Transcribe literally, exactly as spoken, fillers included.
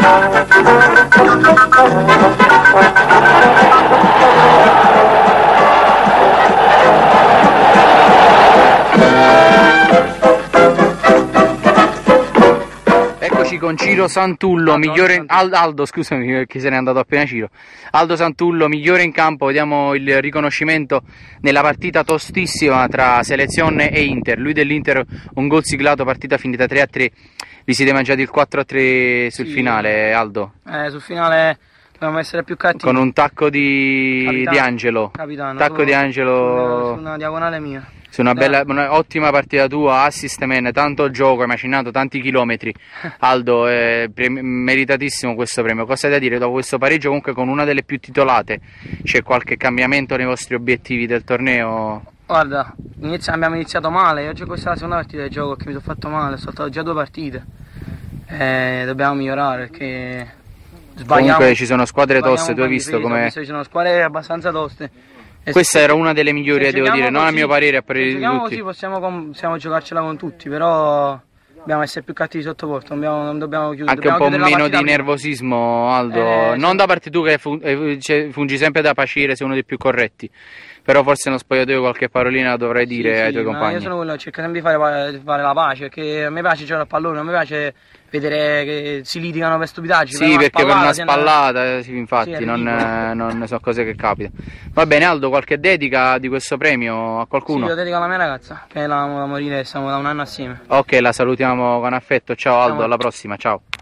Con Ciro Santullo, Aldo, migliore Aldo, Aldo, scusami perché se n'è andato appena Ciro. Aldo Santullo, migliore in campo, vediamo il riconoscimento nella partita tostissima tra Selezione e Inter. Lui dell'Inter un gol siglato, partita finita tre a tre. Vi siete mangiati il quattro a tre sul sì, finale, Aldo? Eh, sul finale dobbiamo essere più cattivi. Con un tacco di, Capitano, di Angelo. Capitano, Tacco su, di Angelo su, su una diagonale mia. Su una bella, una ottima partita tua, assist man, tanto gioco, hai macinato tanti chilometri. Aldo, è meritatissimo questo premio. Cosa hai da dire dopo questo pareggio comunque con una delle più titolate? C'è qualche cambiamento nei vostri obiettivi del torneo? Guarda, inizia, abbiamo iniziato male, oggi questa è la seconda partita di gioco che mi sono fatto male, ho saltato già due partite. Eh, dobbiamo migliorare perché sbagliamo. Comunque ci sono squadre toste, tu hai visto come... Ci sono squadre abbastanza toste. Questa era una delle migliori, devo dire, non a mio parere, a parere di tutti. Così possiamo, possiamo giocarcela con tutti, però dobbiamo essere più cattivi sotto porta, non dobbiamo, non dobbiamo chiudere. Anche dobbiamo un po' meno di prima. nervosismo, Aldo, eh, non sì. Da parte tu che fungi sempre da pacere, sei uno dei più corretti, però forse nello spogliatoio qualche parolina dovrai dire sì, ai sì, tuoi compagni. Io sono quello che cerca sempre di fare, fare la pace, perché a me piace giocare al pallone, a me piace vedere che si litigano per stupidaggini. Sì, per perché per una spallata, ne... sì, infatti, sì, non, non sono cose che capitano. Va bene Aldo, qualche dedica di questo premio a qualcuno? Sì, lo dedico alla mia ragazza, che è la, la morire, siamo da un anno assieme. Ok, la salutiamo con affetto, ciao Aldo, alla prossima, ciao.